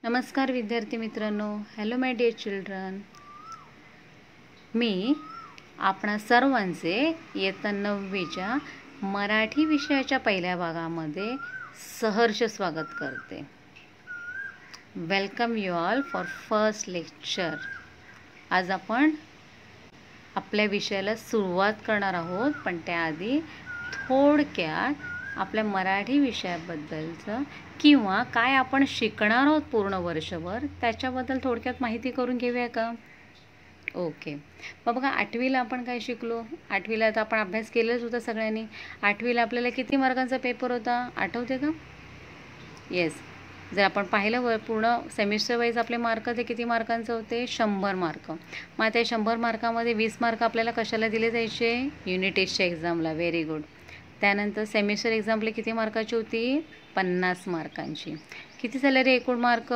नमस्कार विद्यार्थी मित्रांनो, हॅलो माय डिअर चिल्ड्रन. मी आपणा सर्वांचे इयत्ता 9वीच्या मराठी विषयाच्या पहिल्या भागामध्ये सहर्ष स्वागत करते. Welcome you all for first lecture. आज आपण आपल्या विषयाला सुरुवात करणार आहोत, पण त्याआधी थोडक्यात आपल्या मराठी विषयाबद्दलचं किंवा काय आपण शिकणार आहोत पूर्ण वर्षभर त्याच्याबद्दल थोडक्यात माहिती करून घेऊया का? ओके. मग बघा, 8वीला आपण काय शिकलो? 8वीला तर आपण अभ्यास केलाच होता सगळ्यांनी. 8वीला आपल्याला किती मार्कांचा पेपर होता आठवते का? येस. जर आपण पाहिलं पूर्ण सेमिस्टर वाईज आपले मार्क ते किती मार्कांचे होते? 100 मार्क. मग त्या 100 मार्कामध्ये 20 मार्क आपल्याला कशाला दिले जायचे? युनिट टेस्टच्या एक्झामला. Very good. त्यानंतर सेमिस्टर एक्झाम आपली किती मार्काची होती? 50 मार्कांची. किती झाले रे एकूण मार्क?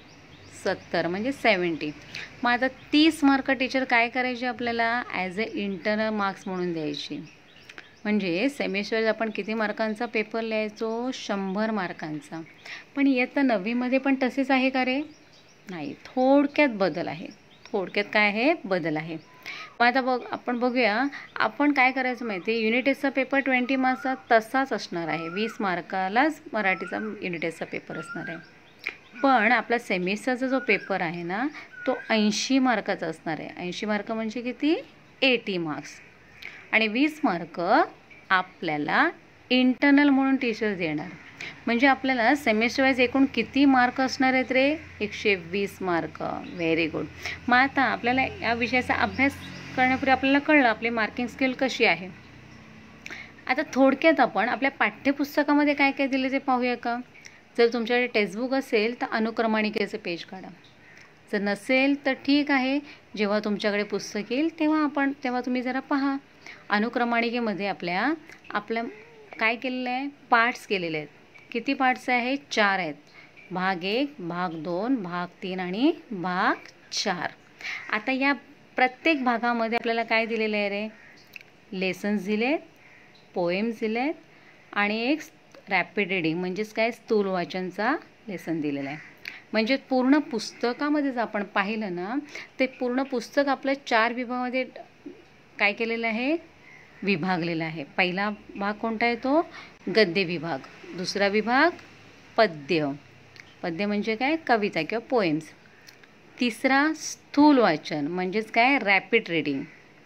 70 म्हणजे 70. मग आता 30 मार्क टीचर काय करायचे आपल्याला? ॲज अ इंटरनल मार्क्स म्हणून द्यायची. म्हणजे सेमिस्टर आपण किती मार्कांचा पेपर लिहायचो? 100 मार्कांचा. पण इयत्ता 9वीमध्ये पण तसेच आहे का रे? नाही, थोडक्यात बदल आहे. थोडक्यात काय आहे? बदल आहे. मग आता आपण बघूया आपण काय करायचं माहिती आहे. युनिट टेस्टचा पेपर 20 मार्क्सचा तसाच असणार आहे. 20 मार्कालाच मराठीचा युनिट टेस्टचा पेपर असणार आहे. पण आपला सेमिस्टरचा जो पेपर आहे ना, तो 80 मार्काचा असणार आहे. 80 मार्क म्हणजे किती? 80 मार्क्स. आणि 20 मार्क आपल्याला इंटरनल म्हणून टीचर देणार. म्हणजे आपल्याला सेमिस्टर वाईज एकूण किती मार्क असणार आहेत रे? 120 मार्क. Very good. मग आता आपल्याला या विषयाचा अभ्यास करण्यापूर्वी आपल्याला कळलं आपली मार्किंग स्केल कशी आहे. आता थोडक्यात आपण आपल्या पाठ्यपुस्तकामध्ये काय काय दिले ते पाहूया का? जर तुमच्याकडे टेक्स्टबुक असेल तर अनुक्रमणिकेचं पेज काढा. जर नसेल तर ठीक आहे, जेव्हा तुमच्याकडे पुस्तक येईल तेव्हा तुम्ही जरा पहा. अनुक्रमणिकेमध्ये आपल्या काय केलेलं आहे? पार्ट्स केलेले आहेत. किती पार्ट्स आहेत? 4 आहेत. भाग 1, भाग 2, भाग 3 आणि भाग 4. आता या प्रत्येक भागामध्ये आपल्याला काय दिलेलं आहे रे? लेसन्स दिलेत, पोएम्स दिलेत आणि एक रॅपिड रीडिंग म्हणजेच काय स्थूल वाचनचा लेसन दिलेला आहे. म्हणजे पूर्ण पुस्तकामध्ये जर आपण पाहिलं ना, ते पूर्ण पुस्तक आपलं 4 विभागामध्ये काय केलेलं आहे? विभागलेला आहे. पहिला भाग कोणता आहे? तो गद्य विभाग. दुसरा विभाग पद्य. पद्य म्हणजे काय? कविता किंवा पोएम्स. तिसरा स्थूल वाचन म्हणजेच काय? Rapid reading.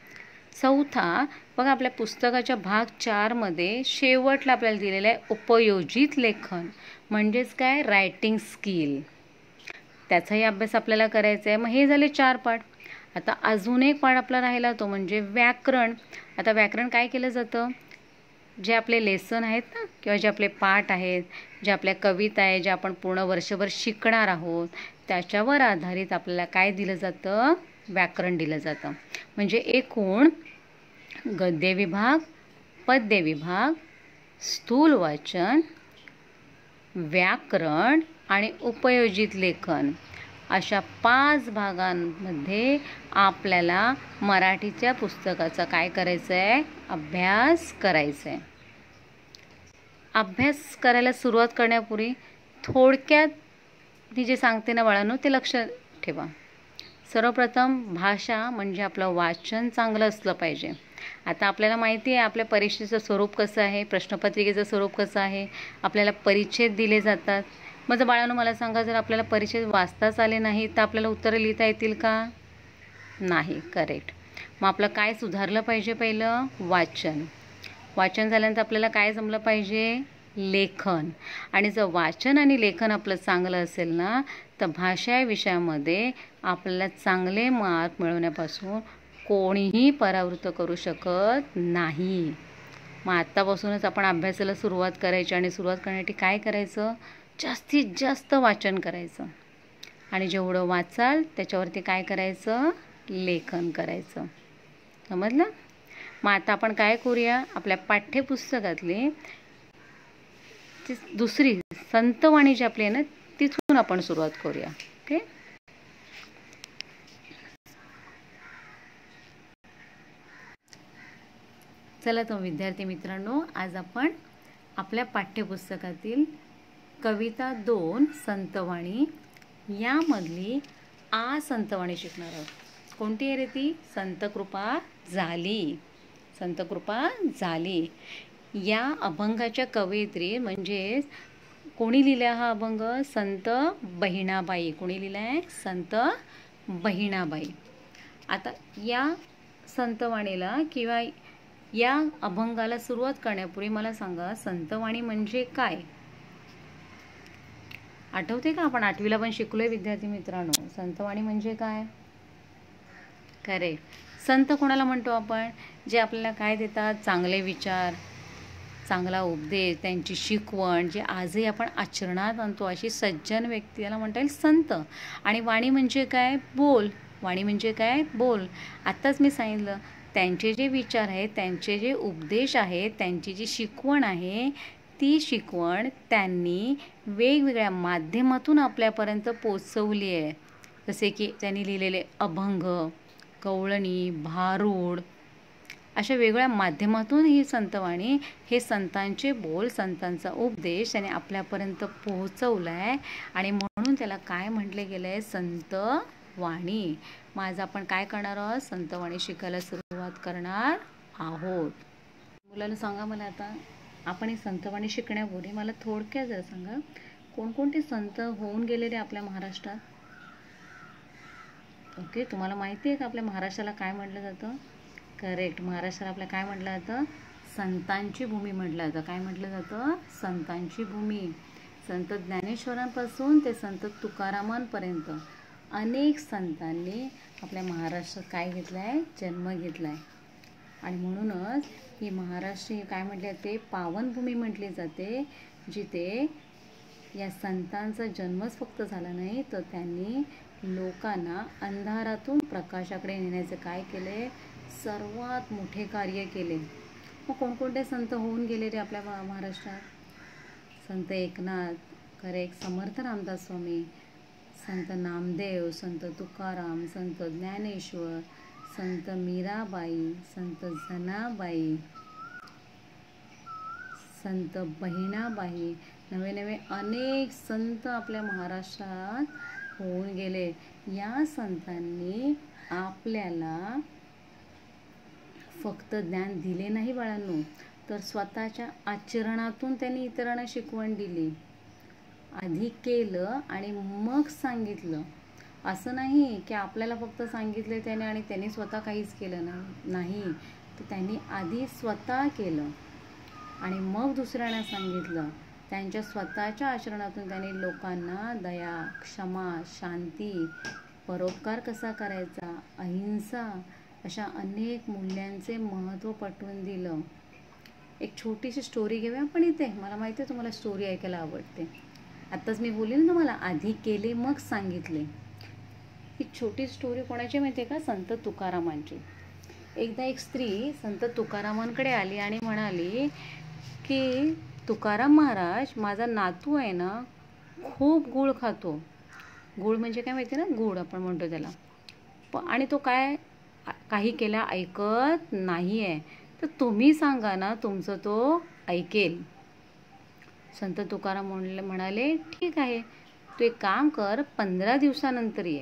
चौथा बघा, आपल्या पुस्तकाच्या भाग 4मध्ये शेवटला आपल्याला दिलेलं आहे उपयोजित लेखन म्हणजेच काय? Writing skill. त्याचाही अभ्यास आपल्याला करायचा आहे. मग हे झाले 4 पाठ. आता अजून एक पाठ आपला राहिला तो म्हणजे व्याकरण. आता व्याकरण काय केलं जातं? जे आपले लेसन आहेत ना, किंवा जे आपले पाठ आहेत, जे आपल्या कविता आहे, जे आपण पूर्ण वर्षभर शिकणार आहोत, त्याच्यावर आधारित आपल्याला काय दिलं जातं? व्याकरण दिलं जातं. म्हणजे एकूण गद्य विभाग, पद्य विभाग, स्थूल वाचन, व्याकरण आणि उपयोजित लेखन अशा 5 भागांमध्ये आपल्याला मराठीच्या पुस्तकाचा काय करायचं आहे? अभ्यास करायचा आहे. अभ्यास करायला सुरुवात करण्यापूर्वी थोडक्यात मी जे सांगते ना बाळांनो, ते लक्षात ठेवा. सर्वप्रथम भाषा म्हणजे आपलं वाचन चांगलं असलं पाहिजे. आता आपल्याला माहिती आहे आपल्या परीक्षेचं स्वरूप कसं आहे, प्रश्नपत्रिकेचं स्वरूप कसं आहे, आपल्याला परिच्छेद दिले जातात. मग बाळांनो मला सांगा, जर आपल्याला परिच्छेद वाचताच आले नाही तर आपल्याला उत्तरं लिहिता येतील का? नाही. करेक्ट. मग आपलं काय सुधारलं पाहिजे? पहिलं वाचन. वाचन झाल्यानंतर आपल्याला काय जमलं पाहिजे? लेखन. आणि जर वाचन आणि लेखन आपलं चांगलं असेल ना, तर भाषा या विषयामध्ये आपल्याला चांगले मार्क मिळवण्यापासून कोणीही परावृत्त करू शकत नाही. मग आत्तापासूनच आपण अभ्यासाला सुरुवात करायची आणि सुरुवात करण्यासाठी काय करायचं? जास्तीत जास्त वाचन करायचं. आणि जेवढं वाचाल त्याच्यावरती काय करायचं? लेखन करायचं. समजलं? मग आता आपण काय करूया? आपल्या पाठ्यपुस्तकातली दुसरी संतवाणी जी आपली आहे ना, तिथून आपण सुरुवात करूया. ओके. चला तर विद्यार्थी मित्रांनो, आज आपण आपल्या पाठ्यपुस्तकातील कविता 2 संतवाणी यामधली आ संतवाणी शिकणार आहोत. कोणती आहे रे ती? संत कृपा झाली. संत कृपा झाली. या अभंगाच्या कवयित्री म्हणजेच कोणी लिहिला हा अभंग? संत बहिणाबाई. कोणी लिहिला आहे? संत बहिणाबाई. आता या संतवाणीला किंवा या अभंगाला सुरुवात करण्यापूर्वी मला सांगा, संतवाणी म्हणजे काय? आठवते का? आपण 8वीला पण शिकलोय विद्यार्थी मित्रांनो. संतवाणी म्हणजे काय? करेक्ट. संत कोणाला म्हणतो आपण? जे आपल्याला काय देतात? चांगले विचार, चांगला उपदेश, त्यांची शिकवण जे आजही आपण आचरणात आणतो, अशी सज्जन व्यक्तीला म्हणता येईल संत. आणि वाणी म्हणजे काय? बोल. वाणी म्हणजे काय? बोल. आत्ताच मी सांगितलं, त्यांचे जे विचार आहेत, त्यांचे जे उपदेश आहेत, त्यांची जी शिकवण आहे, ती शिकवण त्यांनी वेगवेगळ्या माध्यमातून आपल्यापर्यंत पोचवली आहे. जसे की त्यांनी लिहिलेले अभंग, कवळणी, भारूड, अशा वेगवेगळ्या माध्यमातून ही संतवाणी, हे संतांचे बोल, संतांचा उपदेश त्याने आपल्यापर्यंत पोहोचवला आहे. आणि म्हणून त्याला काय म्हटले गेलं आहे? संतवाणी. मग आज आपण काय करणार आहोत? संतवाणी शिकायला सुरुवात करणार आहोत. मुलांना सांगा, मला आता आपण ही संतवाणी शिकण्यापूर्वी मला थोडक्यात जरा सांगा, कोणकोणते संत होऊन गेलेले आपल्या महाराष्ट्रात? ओके, तुम्हाला माहिती आहे का आपल्या महाराष्ट्राला काय म्हटलं जातं? करेक्ट. महाराष्ट्राला आपल्या काय म्हटलं जातं? संतांची भूमी म्हटलं जातं. काय म्हटलं जातं? संतांची भूमी. संत ज्ञानेश्वरांपासून ते संत तुकारामांपर्यंत अनेक संतांनी आपल्या महाराष्ट्रात काय घेतलं आहे? जन्म घेतला आहे. आणि म्हणूनच ही महाराष्ट्र काय म्हटले जाते? पावनभूमी म्हटली जाते, जिथे या संतांचा जन्मच फक्त झाला नाही, तर त्यांनी लोकांना अंधारातून प्रकाशाकडे नेण्याचे काय केले? सर्वात मोठे कार्य केले. मग कोणकोणते संत होऊन गेले रे आपल्या महाराष्ट्रात? संत एकनाथ, करेक्ट, समर्थ रामदास स्वामी, संत नामदेव, संत तुकाराम, संत ज्ञानेश्वर, संत मीराबाई, संत जनाबाई, संत बहिणाबाई, नवे नवे अनेक संत आपल्या महाराष्ट्रात होऊन गेले. या संतांनी आपल्याला फक्त ज्ञान दिले नाही बाळांनो, तर स्वतःच्या आचरणातून त्यांनी इतरांना शिकवण दिली. आधी केलं आणि मग सांगितलं. असं नाही की आपल्याला फक्त सांगितलं त्याने आणि त्यांनी स्वतः काहीच केलं नाही. तर त्यांनी आधी स्वतः केलं आणि मग दुसऱ्यांना सांगितलं. त्यांच्या स्वतःच्या आचरणातून त्यांनी लोकांना दया, क्षमा, शांती, परोपकार कसा करायचा, अहिंसा, अशा अनेक मूल्यांचे महत्त्व पटवून दिलं. एक छोटीशी स्टोरी घेऊया आपण इथे. मला माहिती आहे तुम्हाला स्टोरी ऐकायला आवडते. आत्ताच मी बोलले ना तुम्हाला, आधी केले मग सांगितले. ही छोटी स्टोरी कोणाची माहिती आहे का? संत तुकारामांची. एकदा एक स्त्री संत तुकारामांकडे आली आणि म्हणाली की तुकाराम महाराज, माझा नातू आहे ना, खूप गूळ खातो. गूळ म्हणजे काय माहिती आहे ना? गूळ आपण म्हणतो त्याला. आणि तो काही केल्या ऐकत नाही आहे. तर तुम्ही सांगा ना, तुमचं तो ऐकेल. संत तुकाराम म्हणाले, ठीक आहे, तू एक काम कर, 15 दिवसानंतर ये.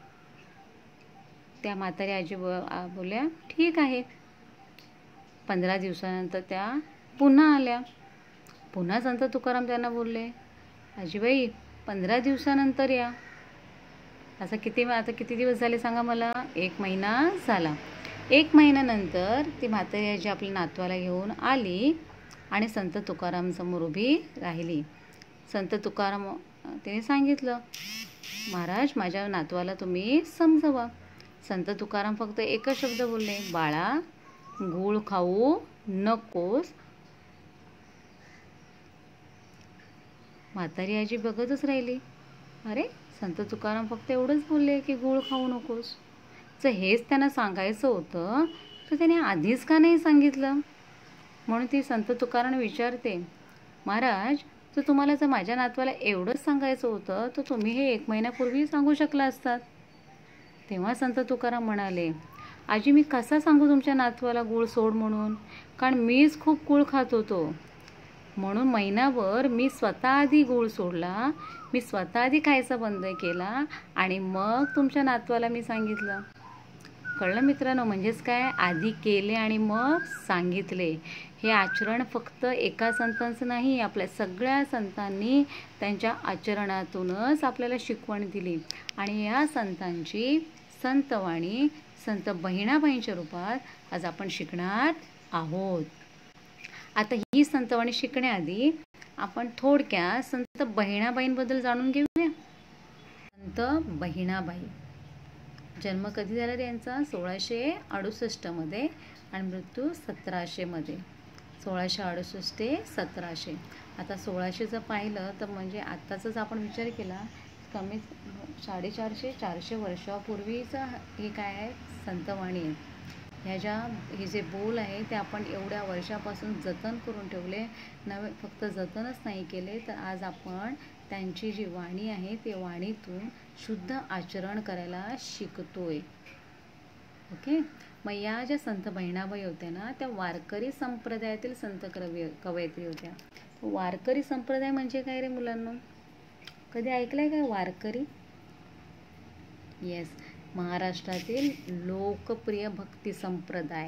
त्या म्हातारी आजी बोलल्या, ठीक आहे. 15 दिवसानंतर त्या पुन्हा आल्या. पुन्हा संत तुकाराम त्यांना बोलले, आजीबाई 15 दिवसानंतर या. आता किती दिवस झाले सांगा मला? 1 महिना झाला. 1 महिन्यानंतर ती म्हातारी आजी आपल्या नातवाला घेऊन आली आणि संत तुकाराम समोर उभी राहिली. संत तुकाराम त्याने सांगितलं, महाराज, माझ्या नातवाला तुम्ही समजवा. संत तुकाराम फक्त एकच शब्द बोलले, बाळा, गूळ खाऊ नकोस. म्हातारी आजी बघतच राहिली. अरे, संत तुकाराम फक्त एवढंच बोलले की गूळ खाऊ नकोस. जर हेच त्यांना सांगायचं होतं तर त्याने आधीच का नाही सांगितलं? म्हणून ती संत तुकाराम विचारते, महाराज, तर तुम्हाला जर माझ्या नातवाला एवढंच सांगायचं होतं तर तुम्ही हे 1 महिन्यापूर्वी सांगू शकला असतात. तेव्हा संत तुकाराम म्हणाले, आजी, मी कसा सांगू तुमच्या नातवाला गूळ सोड म्हणून? कारण मीच खूप गूळ खात होतो. म्हणून महिनाभर मी स्वतः आधी गूळ सोडला, मी स्वतः आधी खायचं बंद केला आणि मग तुमच्या नातवाला मी सांगितलं. कळलं मित्रांनो? म्हणजेच काय, आधी केले आणि मग सांगितले. हे आचरण फक्त एका संतांचं नाही, आपल्या सगळ्या संतांनी त्यांच्या आचरणातूनच आपल्याला शिकवण दिली. आणि या संतांची संतवाणी संत बहिणाबाईंच्या रूपात आज आपण शिकणार आहोत. आता ही संतवाणी शिकण्याआधी आपण थोडक्यात संत बहिणाबाईंबद्दल जाणून घेऊया. संत बहिणाबाई जन्म कधी झाला त्यांचा? 1668 मध्ये आणि मृत्यू 1700 मध्ये. 1668 ते 1700. आता 1600चं पाहिलं तर म्हणजे आत्ताचाच आपण विचार केला कमीत 450-400 वर्षापूर्वीचं हे काय आहे, संतवाणी आहे. हे जे बोल आहे ते आपण एवढ्या वर्षापासून जतन करून ठेवले. नवे फक्त जतनच नाही केले तर आज आपण त्यांची जी वाणी आहे ते वाणीतून शुद्ध आचरण करायला शिकतोय. ओके. मग या ज्या संत बहिणाबाई होत्या ना, त्या वारकरी संप्रदायातील संत कवयित्री होत्या. वारकरी संप्रदाय म्हणजे काय रे मुलांना? कधी ऐकलंय का वारकरी? येस, महाराष्ट्रातील लोकप्रिय भक्ती संप्रदाय.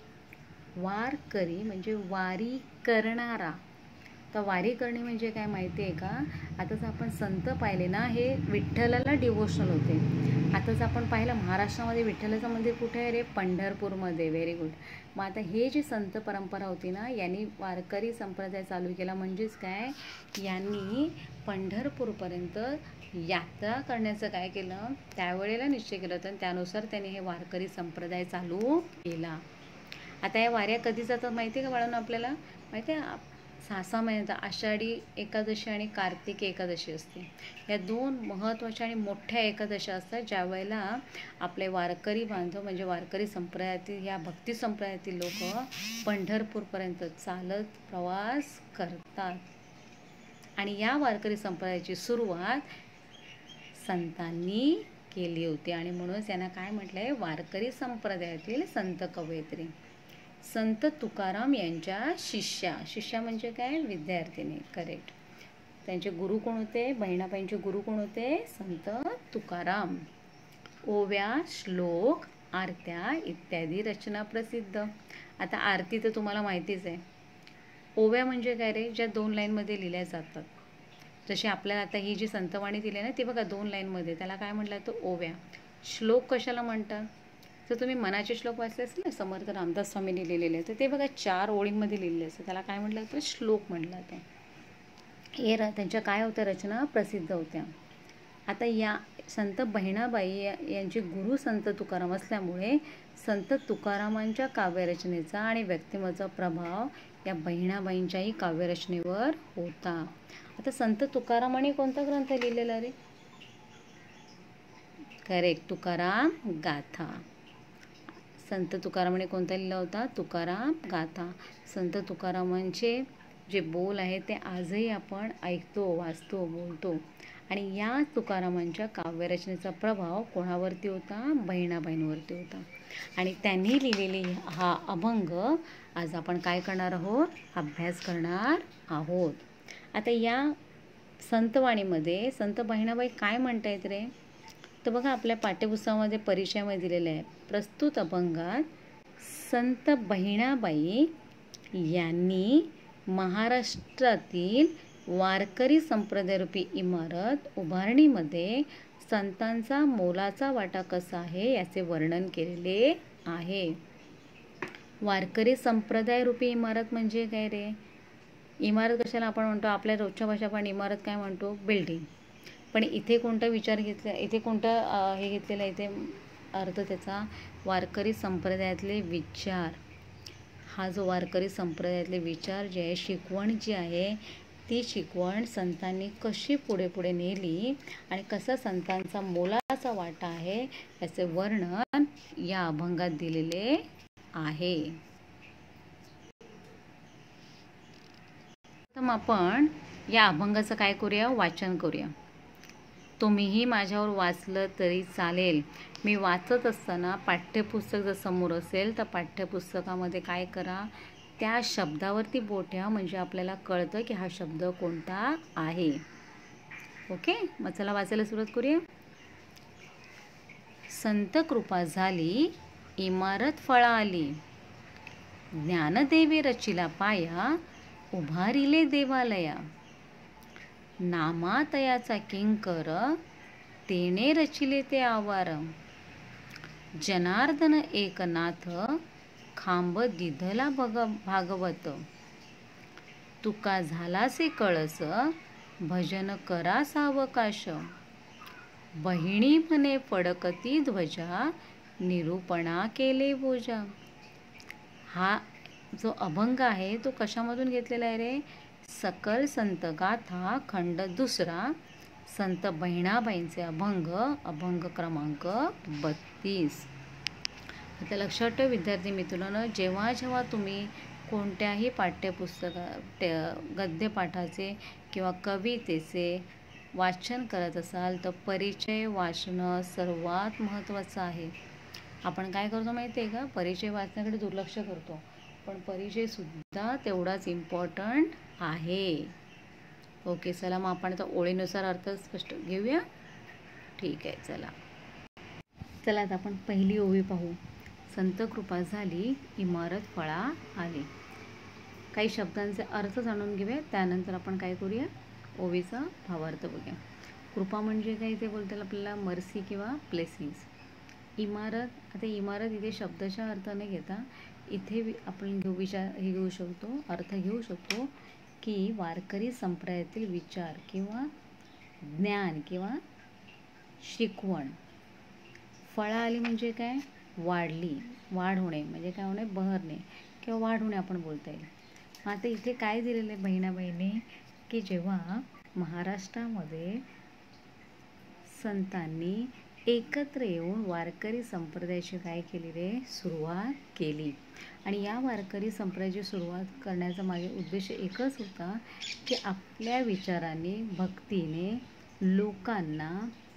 वारकरी म्हणजे वारी करणारा. तर वारी करणे म्हणजे काय माहिती आहे का? आताच आपण संत पाहिले ना, हे विठ्ठलाला डिवोशनल होते. आताच आपण पाहिलं महाराष्ट्रामध्ये विठ्ठलाचं मंदिर कुठे आहे रे? पंढरपूरमध्ये. Very good. मग आता हे जी संत परंपरा होती ना, यांनी वारकरी संप्रदाय चालू केला. म्हणजेच काय, यांनी पंढरपूरपर्यंत यात्रा करण्याचं काय केलं, त्यावेळेला निश्चय केलं होतं आणि त्यानुसार त्यांनी हे वारकरी संप्रदाय चालू केला. आता या वाऱ्या कधी जातात माहिती आहे का बाळांनो? आपल्याला माहिती आहे 6 महिन्यात आषाढी एकादशी आणि कार्तिकी एकादशी असते. या 2 महत्त्वाच्या आणि मोठ्या एकादशा असतात, ज्या वेळेला आपले वारकरी बांधव म्हणजे वारकरी संप्रदायातील या भक्ती संप्रदायातील लोक पंढरपूरपर्यंत चालत प्रवास करतात. आणि या वारकरी संप्रदायाची सुरुवात संतांनी केली होती आणि म्हणूनच यांना काय म्हटलंय? वारकरी संप्रदायातील संत कवयित्री. संत तुकाराम यांच्या शिष्या म्हणजे काय? विद्यार्थिनी. करेक्ट. त्यांचे गुरु कोण होते? बहिणाबाईंचे गुरु कोण होते? संत तुकाराम. ओव्या, श्लोक, आरत्या इत्यादी रचना प्रसिद्ध. आता आरती तर तुम्हाला माहितीच आहे. ओव्या म्हणजे काय रे? ज्या 2 लाईनमध्ये लिहिल्या जातात. जशी आपल्याला आता ही जी संतवाणी दिली ना, ती बघा 2 लाईनमध्ये, त्याला काय म्हटलं तर ओव्या. श्लोक कशाला म्हणतात? तर तुम्ही मनाचे श्लोक वाचले असतील ना, समर्थ रामदास स्वामींनी लिहिलेले, तर ते बघा 4 ओळींमध्ये लिहिलेले असते, त्याला काय म्हटलं तर श्लोक म्हटलं ते. हे त्यांच्या काय होत्या रचना? प्रसिद्ध होत्या. आता या संत बहिणाबाई यांचे गुरु संत तुकाराम असल्यामुळे संत तुकारामांच्या काव्यरचनेचा आणि व्यक्तिमत्वाचा प्रभाव या बहिणाबाईंच्याही काव्यरचनेवर होता. आता संत तुकारामांनी कोणता ग्रंथ लिहिलेला रे? करेक्ट, तुकाराम गाथा. संत तुकारामांनी कोणता लिहिला होता? तुकाराम गाथा. संत तुकारामांचे जे बोल आहे ते आजही आपण ऐकतो, वाचतो, बोलतो. आणि या तुकारामांच्या काव्यरचनेचा प्रभाव कोणावरती होता? बहिणाबाईंवरती होता. आणि त्यांनी लिहिलेली हा अभंग आज आपण काय करणार आहोत? अभ्यास करणार आहोत. आता या संतवाणीमध्ये संत बहिणाबाई काय म्हणतायत रे? तर बघा आपल्या पाठ्यपुस्तकामध्ये परिचयामध्ये दिलेलं आहे. प्रस्तुत अभंगात संत बहिणाबाई यांनी महाराष्ट्रातील वारकरी संप्रदायरूपी इमारत उभारणीमध्ये संतांचा मोलाचा वाटा कसा आहे याचे वर्णन केलेले आहे. वारकरी संप्रदायरूपी इमारत म्हणजे काय रे? इमारत कशाला आपण म्हणतो? आपल्या रोजच्या भाषा आपण इमारत काय म्हणतो? बिल्डिंग. पण इथे कोणता विचार घेतला? इथे कोणतं हे घेतलेलं आहे? इथे अर्थ त्याचा वारकरी संप्रदायातले विचार. हा जो वारकरी संप्रदायातले विचार जे आहे, शिकवण जी आहे, ती शिकवण संतांनी कशी पुढे पुढे नेली आणि कसा संतांचा मोलाचा वाटा आहे याचे वर्णन या अभंगात दिलेले आहे. तर आपण या अभंगाचं काय करूया? वाचन करूया. तुम्हीही माझ्यावर वाचलं तरी चालेल. मी वाचत असताना पाठ्यपुस्तक जर समोर असेल तर पाठ्यपुस्तकामध्ये काय करा? त्या शब्दावरती बोट ठेवा म्हणजे आपल्याला कळतं की हा शब्द कोणता आहे. ओके, मग चला वाचायला सुरुवात करूया. संत कृपा झाली, इमारत फळा आली. ज्ञानदेवे रचिला पाया, उभारिले देवालया. नामातयाचा किंकर, तेने रचिले ते आवार. जनार्दन एकनाथ, खांब दिधला भागवत. तुका झालासे कळस, भजन करा सावकाश. बहिणी म्हणे फडकती ध्वजा, निरूपणा केले बोजा. हा जो अभंग आहे तो कशामधून घेतलेला आहे रे? सकल संत गाथा खंड 2, संत बहिणाबाईंचे अभंग, अभंग क्रमांक 32. आता लक्षात ठेव विद्यार्थी मित्रांनो, जेव्हा जेव्हा तुम्ही कोणत्याही गद्यपाठाचे किंवा कवितेचे वाचन करत असाल तर परिचय वाचणं सर्वात महत्त्वाचं आहे. आपण काय करतो माहिती आहे का? परिचय वाचण्याकडे दुर्लक्ष करतो, पण परिचयसुद्धा तेवढाच इम्पॉर्टंट आहे. ओके, चला मग आपण आता ओळीनुसार अर्थ स्पष्ट घेऊया. ठीक आहे, चला आता आपण पहिली ओवी पाहू. संत कृपा झाली, इमारत फळा आली. काही शब्दांचे अर्थ जाणून घेऊया, त्यानंतर आपण काय करूया, ओवीचा भावार्थ बघूया. कृपा म्हणजे काय ते बोलतात आपल्याला मर्सी किंवा ब्लेसिंग्स. इमारत, आता इमारत इथे शब्दाच्या अर्थाने घेता इथे आपण घेऊ शकतो, अर्थ घेऊ शकतो की वारकरी संप्रदायातील विचार किंवा ज्ञान किंवा शिकवण. फळा आली म्हणजे काय? वाढली, वाढ होणे म्हणजे काय होणे? बहरणे किंवा वाढ होणे आपण बोलता येईल. आता इथे काय दिलेलं आहे बहिणाबाईने की जेव्हा महाराष्ट्रामध्ये संतांनी एकत्र येऊन वारकरी संप्रदायाची काय केली रे? सुरुवात केली. आणि या वारकरी संप्रदायाची सुरुवात करण्याचा माझा उद्देश एकच होता की आपल्या विचाराने, भक्तीने लोकांना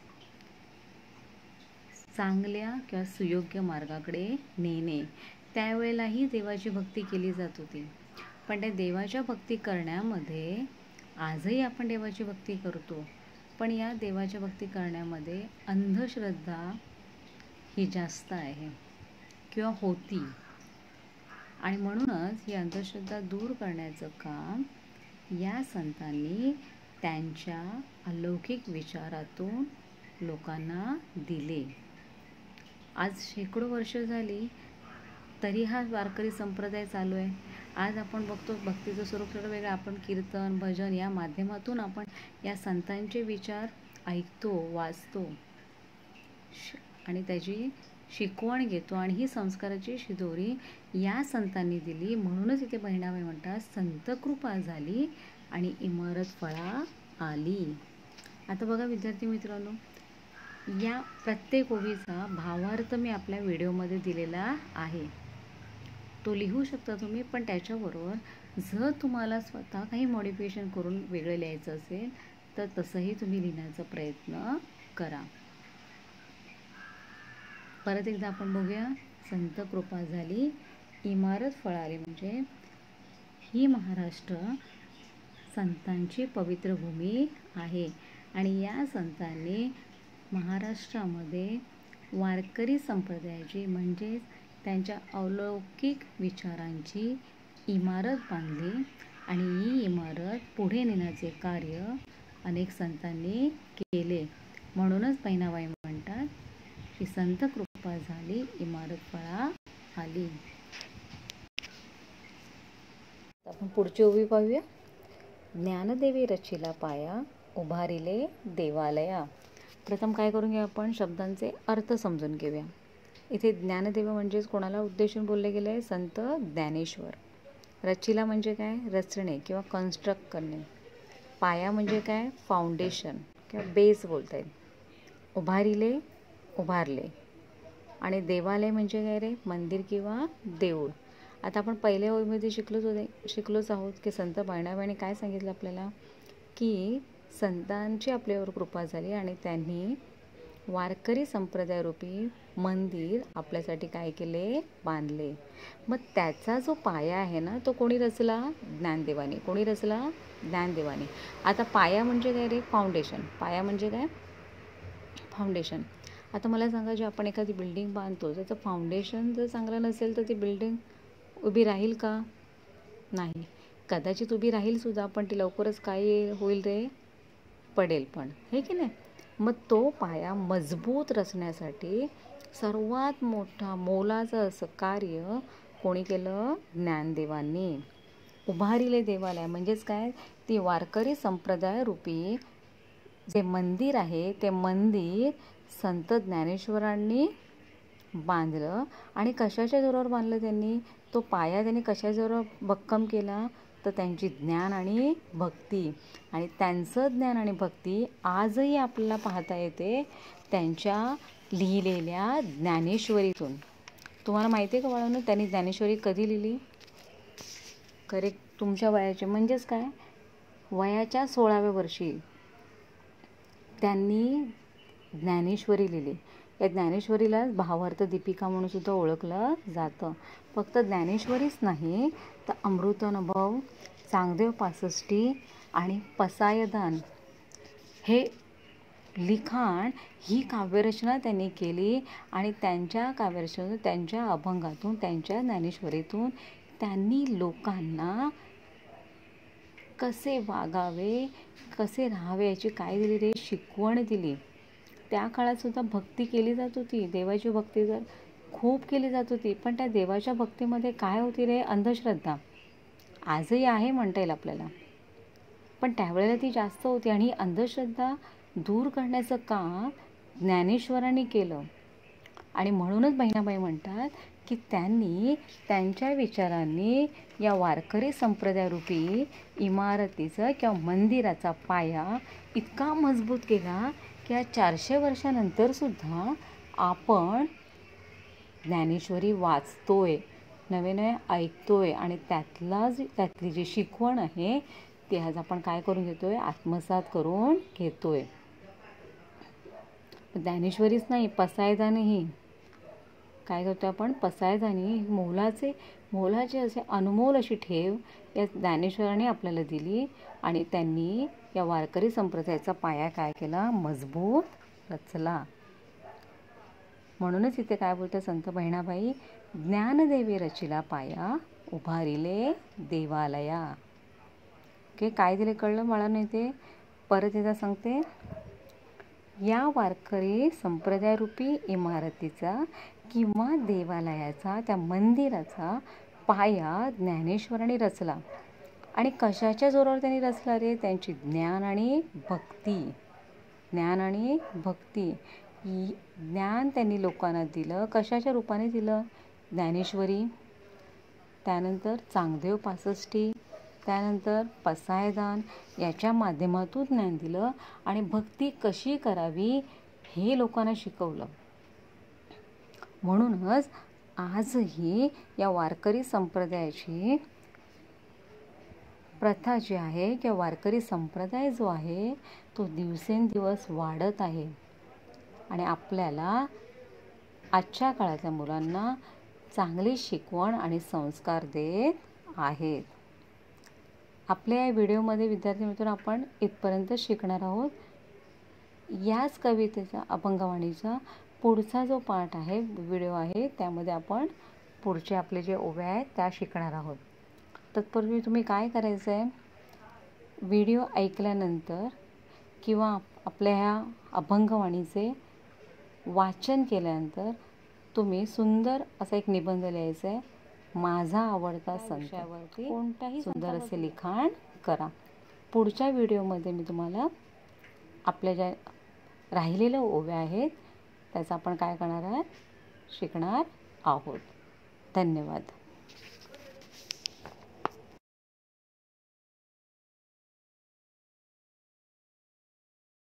चांगल्या किंवा सुयोग्य मार्गाकडे नेणे. त्यावेळेलाही देवाची भक्ती केली जात होती, पण त्या देवाच्या भक्ती करण्यामध्ये आजही आपण देवाची भक्ती करतो, पण या देवाच्या भक्ती करण्यामध्ये अंधश्रद्धा ही जास्त आहे किंवा होती. आणि म्हणूनच ही अंधश्रद्धा दूर करण्याचं काम या संतांनी त्यांच्या अलौकिक विचारातून लोकांना दिले. आज शेकडो वर्ष झाली तरी हा वारकरी संप्रदाय चालू आहे. आज आपण बघतो भक्तीचं स्वरूप थोडं वेगळं, आपण कीर्तन, भजन या माध्यमातून आपण या संतांचे विचार ऐकतो, वाचतो आणि त्याची शिकवण घेतो. आणि ही संस्काराची शिदोरी या संतांनी दिली. म्हणूनच इथे बहिणाबाई म्हणतात संत कृपा झाली आणि इमारत फळा आली. आता बघा विद्यार्थी मित्रांनो, या प्रत्येक ओवीचा भावार्थ मी आपल्या व्हिडिओमध्ये दिलेला आहे, तो लिहू शकता तुम्ही. पण त्याच्याबरोबर जर तुम्हाला स्वतः काही मॉडिफिकेशन करून वेगळं लिहायचं असेल तर तसंही तुम्ही लिहिण्याचा प्रयत्न करा. परत एकदा आपण बघूया. संत कृपा झाली, इमारत फळाली म्हणजे ही महाराष्ट्र संतांची पवित्र भूमी आहे. आणि या संतांनी महाराष्ट्रामध्ये वारकरी संप्रदायाची म्हणजेच त्यांच्या अलौकिक विचारांची इमारत बांधली. आणि ही इमारत पुढे नेण्याचे कार्य अनेक संतांनी केले. म्हणूनच बहिणाबाई म्हणतात की संत कृपा झाली, इमारत फळा आली. आपण पुढची ओवी पाहूया. ज्ञानदेवी रचिला पाया, उभारिले देवालया. प्रथम काय करून घेऊया, आपण शब्दांचे अर्थ समजून घेऊया. इथे ज्ञानदेव म्हणजेच कोणाला उद्देशून बोलले गेले आहे? संत ज्ञानेश्वर. रचिला म्हणजे काय? रचणे किंवा कन्स्ट्रक्ट करणे. पाया म्हणजे काय? फाउंडेशन किंवा बेस बोलता येईल. उभारिले, उभारले. आणि देवालय म्हणजे काय रे? मंदिर किंवा देऊळ. आता आपण पहिल्या ओळीमध्ये शिकलोच आहोत की संत बहिणाबाईने काय सांगितलं आपल्याला की संतांची आपल्यावर कृपा झाली आणि त्यांनी वारकरी संप्रदायरूपी मंदिर आपल्यासाठी काय केले? बांधले. मग त्याचा जो पाया आहे ना, तो कोणी रचला? ज्ञानदेवाने. कोणी रचला? ज्ञानदेवाने. आता पाया म्हणजे काय रे? फाउंडेशन. पाया म्हणजे काय? फाउंडेशन. आता मला सांगा, जे आपण एखादी बिल्डिंग बांधतो, त्याचं फाउंडेशन जर चांगलं नसेल तर ती बिल्डिंग उभी राहील का? नाही. कदाचित उभी राहीलसुद्धा, पण ती लवकरच काय होईल रे? पडेल पण, हे की नाही? मग तो पाया मजबूत रचण्यासाठी सर्वात मोठा मोलाचं असं कार्य कोणी केलं? ज्ञानदेवांनी. उभारिले देवालय म्हणजेच काय? ती वारकरी संप्रदायरूपी जे मंदिर आहे, ते मंदिर संत ज्ञानेश्वरांनी बांधलं. आणि कशाच्या जोरावर बांधलं त्यांनी? तो पाया त्यांनी कशा जोरावर भक्कम केला? तर त्यांची ज्ञान आणि भक्ती. आणि त्यांचं ज्ञान आणि भक्ती आजही आपल्याला पाहता येते त्यांच्या लिहिलेल्या ज्ञानेश्वरीतून. तुम्हाला माहिती आहे का बाळांनो, त्यांनी ज्ञानेश्वरी कधी लिहिली? करेक्ट, तुमच्या वयाचे. म्हणजेच काय? वयाच्या 16व्या वर्षी त्यांनी ज्ञानेश्वरी लिहिली. या ज्ञानेश्वरीला भावार्थ दीपिका म्हणून सुद्धा ओळखलं जातं. फक्त ज्ञानेश्वरीच नाही तर अमृतानुभव, चांगदेव पासष्टी आणि पसायदान हे लिखाण, ही काव्यरचना त्यांनी केली. आणि त्यांच्या काव्यरचनेतून, त्यांच्या अभंगातून, त्यांच्या ज्ञानेश्वरीतून त्यांनी लोकांना कसे वागावे, कसे राहावे याची काय दिली रे? शिकवण दिली. त्या काळात सुद्धा भक्ती केली जात होती. देवाची भक्ती तर खूप केली जात होती. पण त्या देवाच्या भक्तीमध्ये काय होती रे? अंधश्रद्धा. आजही आहे म्हणता येईल आपल्याला, पण त्यावेळेला ती जास्त होती. आणि अंधश्रद्धा दूर करण्याचं काम ज्ञानेश्वरांनी केलं. आणि म्हणूनच बहिणाबाई म्हणतात की त्यांनी त्यांच्या विचारांनी या वारकरी संप्रदायरूपी इमारतीचं किंवा मंदिराचा पाया इतका मजबूत केला की या 400 वर्षानंतरसुद्धा आपण ज्ञानेश्वरी वाचतोय, नवे नवे ऐकतोय. आणि त्यातली जी शिकवण आहे ती आज आपण काय करून घेतोय? आत्मसात करून घेतोय. ज्ञानेश्वरीच नाही, पसायदानही काय करतोय आपण? पसायदानी मोलाचे असे अनमोल अशी ठेव या ज्ञानेश्वरांनी आपल्याला दिली. आणि त्यांनी या वारकरी संप्रदायाचा पाया काय केला? मजबूत रचला. म्हणूनच इथे काय बोलतात संत बहिणाबाई? ज्ञानदेवी रचिला पाया, उभारिले देवालया. ओके, काय दिले कळलं मला नाही? ते परत एकदा सांगते. या वारकरी संप्रदायरूपी इमारतीचा किंवा देवालयाचा, त्या मंदिराचा पाया ज्ञानेश्वरांनी रचला. आणि कशाच्या जोरावर त्यांनी रचला रे? त्यांची ज्ञान आणि भक्ती. ज्ञान आणि भक्ती. ज्ञान त्यांनी लोकांना दिलं. कशाच्या रूपाने दिलं? ज्ञानेश्वरी, त्यानंतर चांगदेव पासष्टी, त्यानंतर पसायदान याच्या माध्यमातून ज्ञान दिलं. आणि भक्ती कशी करावी हे लोकांना शिकवलं. म्हणूनच आजही या वारकरी संप्रदायाची प्रथा जी आहे किंवा वारकरी संप्रदाय जो आहे तो दिवसेंदिवस वाढत आहे. आणि आपल्याला आजच्या काळातल्या मुलांना चांगली शिकवण आणि संस्कार देत आहेत. आपल्या या व्हिडिओमध्ये विद्यार्थी मित्रांनो आपण इथपर्यंत शिकणार आहोत. याच कवितेचा, अभंगवाणीचा पुढचा जो पार्ट आहे, व्हिडिओ आहे, त्यामध्ये आपण पुढचे आपले जे ओव्या आहेत त्या शिकणार आहोत. तत्पूर्वी तुम्ही काय करायचं आहे? व्हिडिओ ऐकल्यानंतर किंवा आपल्या ह्या अभंगवाणीचे वाचन केल्यानंतर तुम्ही सुंदर असा एक निबंध लिहायचा आहे. माझा आवडता संतावरती कोणताही सुंदर असे लिखाण करा. पुढच्या व्हिडिओमध्ये मी तुम्हाला आपल्या ज्या राहिलेल्या ओव्या आहेत त्याचा आपण काय करणार आहात? शिकणार आहोत. धन्यवाद.